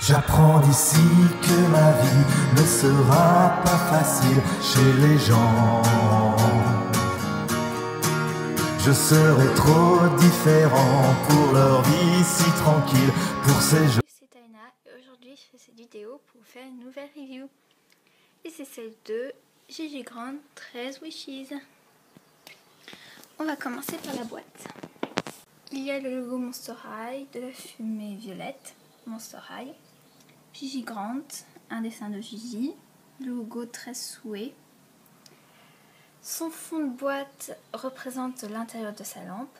J'apprends d'ici que ma vie ne sera pas facile chez les gens. Je serai trop différent pour leur vie si tranquille, pour ces gens. C'est Taina et aujourd'hui je fais cette vidéo pour faire une nouvelle review. Et c'est celle de Gigi Grand 13 Wishes. On va commencer par la boîte. Il y a le logo Monster High, de la fumée violette, Monster High. Gigi Grand, un dessin de Gigi, le logo très souhait. Son fond de boîte représente l'intérieur de sa lampe.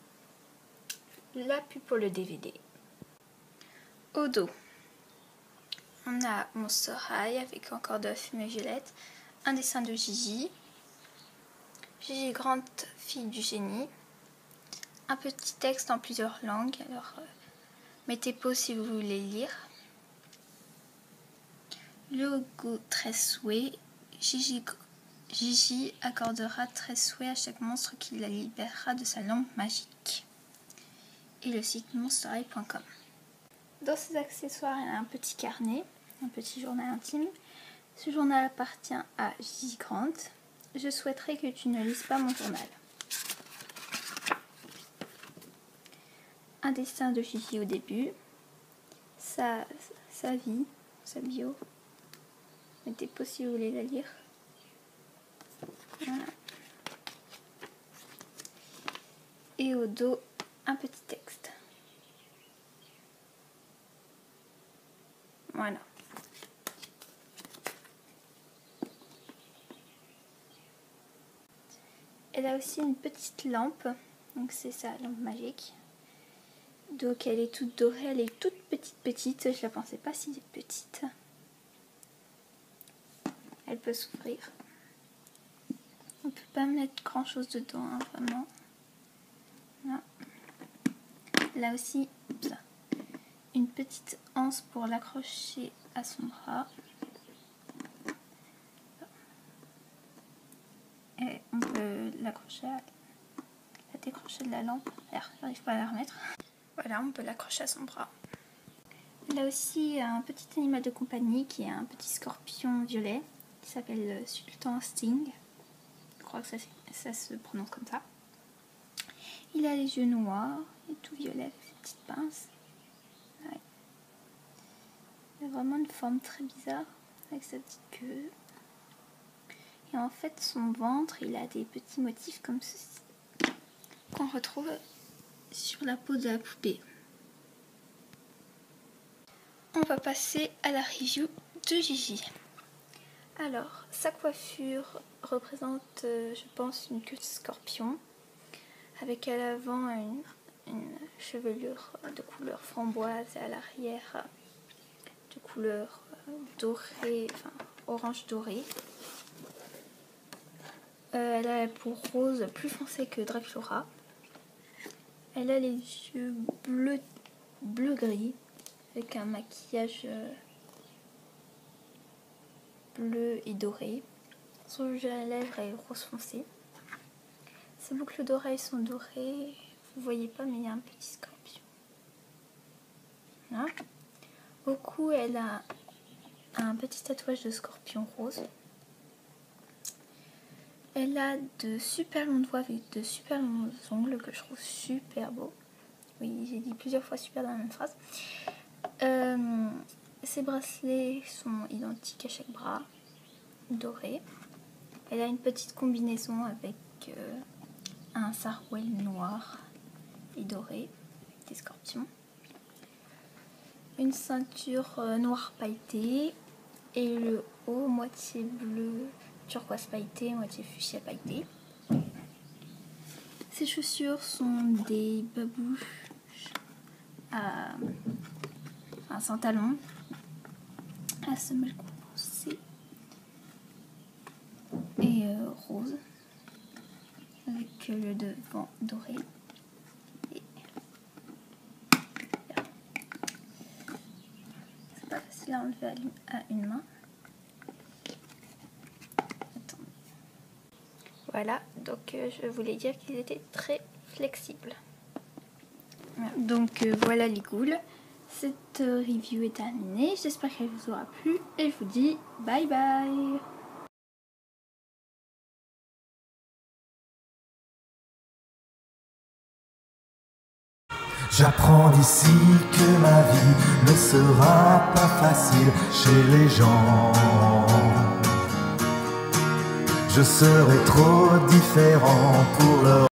La pub pour le DVD. Au dos, on a Monster High avec encore de la fumée violette, un dessin de Gigi, Gigi Grand, fille du génie, un petit texte en plusieurs langues, alors mettez pause si vous voulez lire. Logo très souhait, Gigi accordera très souhait à chaque monstre qui la libérera de sa lampe magique. Et le site monsterhigh.com. Dans ses accessoires, il y a un petit carnet, un petit journal intime. Ce journal appartient à Gigi Grand. Je souhaiterais que tu ne lises pas mon journal. Un dessin de Gigi au début. Sa vie, sa bio. Mettez pause si vous voulez la lire. Voilà. Et au dos, un petit texte. Voilà. Elle a aussi une petite lampe, donc c'est sa lampe magique. Donc elle est toute dorée, elle est toute petite, je la pensais pas si petite. Elle peut s'ouvrir. On peut pas mettre grand chose dedans, hein, vraiment. Là. Là aussi, ça. Une petite anse pour l'accrocher à son bras. Et on peut l'accrocher à la décrocher de la lampe. J'arrive pas à la remettre. Voilà, on peut l'accrocher à son bras. Là aussi, un petit animal de compagnie qui est un petit scorpion violet qui s'appelle Sultan Sting. Je crois que ça se prononce comme ça. Il a les yeux noirs et tout violet avec ses petites pinces. Ouais. Il a vraiment une forme très bizarre avec sa petite queue. Et en fait, son ventre, il a des petits motifs comme ceci qu'on retrouve sur la peau de la poupée. On va passer à la review de Gigi. Alors, sa coiffure représente, je pense, une queue de scorpion, avec à l'avant une chevelure de couleur framboise et à l'arrière de couleur dorée, enfin orange doré. Elle a la peau rose plus foncée que Draculaura. Elle a les yeux bleu-gris avec un maquillage bleu et doré. Son rouge à lèvres est rose foncé. Ses boucles d'oreilles sont dorées. Vous voyez pas, mais il y a un petit scorpion. Là. Au cou, elle a un petit tatouage de scorpion rose. Elle a de super longs doigts avec de super longs ongles que je trouve super beaux. Oui, j'ai dit plusieurs fois super dans la même phrase. Ses bracelets sont identiques à chaque bras, dorés. Elle a une petite combinaison avec un sarouel noir et doré, des scorpions. Une ceinture noire pailletée et le haut moitié bleu turquoise pailleté, moitié fuchsia pailleté. Ses chaussures sont des babouches sans talons, à semelle compensée et rose, avec le devant doré. Et c'est pas facile à enlever à une main. Voilà, donc je voulais dire qu'ils étaient très flexibles. Donc voilà les goules. Cette review est terminée, j'espère qu'elle vous aura plu et je vous dis bye bye. J'apprends d'ici que ma vie ne sera pas facile chez les gens. Je serai trop différent pour leur